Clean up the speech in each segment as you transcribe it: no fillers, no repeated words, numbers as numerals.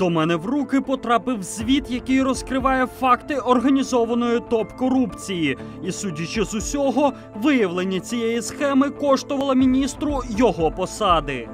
До мене в руки потрапив звіт, який розкриває факти організованої топ-корупції. І, судячи з усього, виявлення цієї схеми коштувало міністру його посади.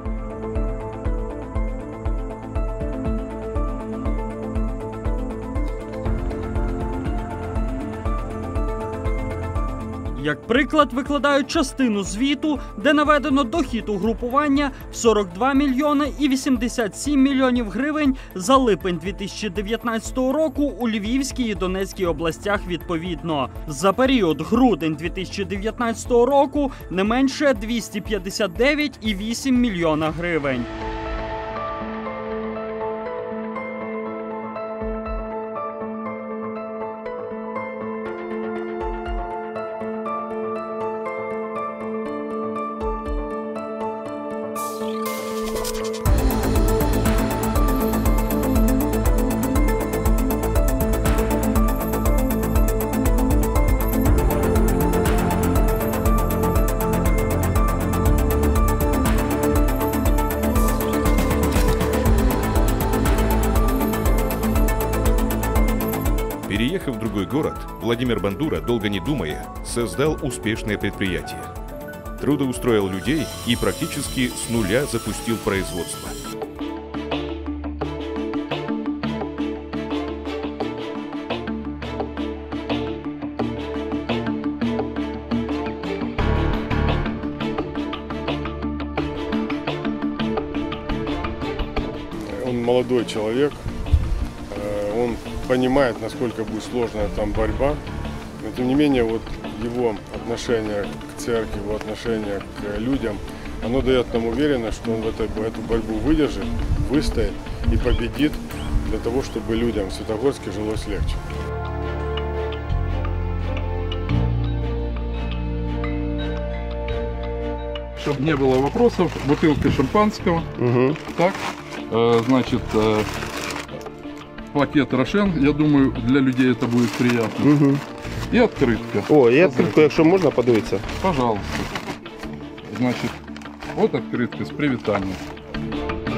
Як приклад викладають частину звіту, де наведено дохід угрупування в 42 мільйони і 87 мільйонів гривень за липень 2019 року у Львівській і Донецькій областях відповідно. За період грудень 2019 року не менше 259,8 мільйона гривень. Переехав в другой город, Владимир Бандура, долго не думая, создал успешное предприятие. Трудоустроил людей и практически с нуля запустил производство. Он молодой человек, он понимает, насколько будет сложная там борьба, но тем не менее вот его отношение к церкви, его отношение к людям, оно дает нам уверенность, что он эту борьбу выдержит, выстоит и победит для того, чтобы людям в Святогорске жилось легче. Чтобы не было вопросов, бутылка шампанского, так, значит, пакет Рошен, я думаю, для людей это будет приятно. И открытка. О, и открытку, якщо можна, подивитися. Пожалуйста. Значит, вот открытка с привитанием.